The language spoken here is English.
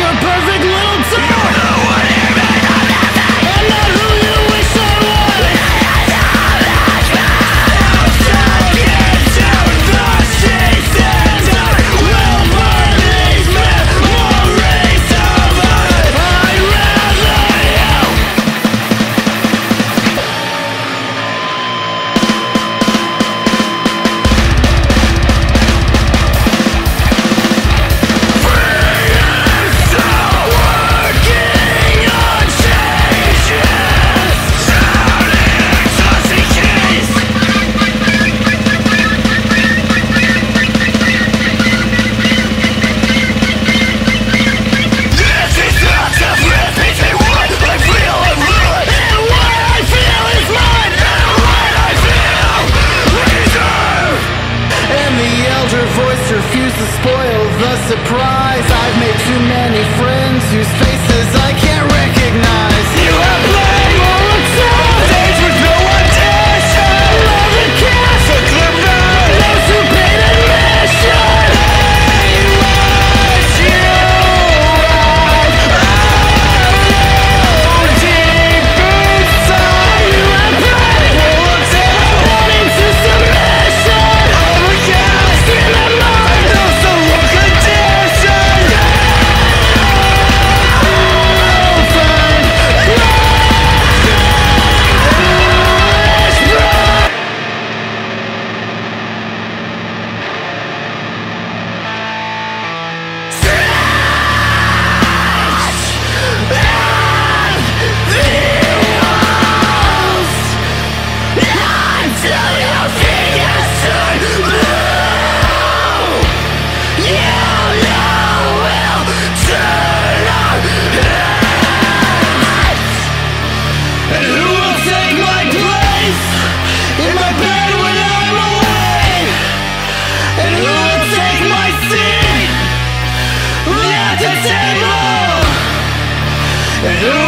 a perfect little toy. You know what you mean, I'm not who you wish I was. I'll suck into the seasons. I will burn these memories of us. I'd rather you. Voice refused to spoil the surprise. I've made too many friends whose faces I can't recognize. You have played all the time, days with no audition. Love and cash, the criminal, those who paid admission. They let you ride. Oh, deep inside, you have played all the time, wanting to submission. Overcast in the mind, those who look condition. And who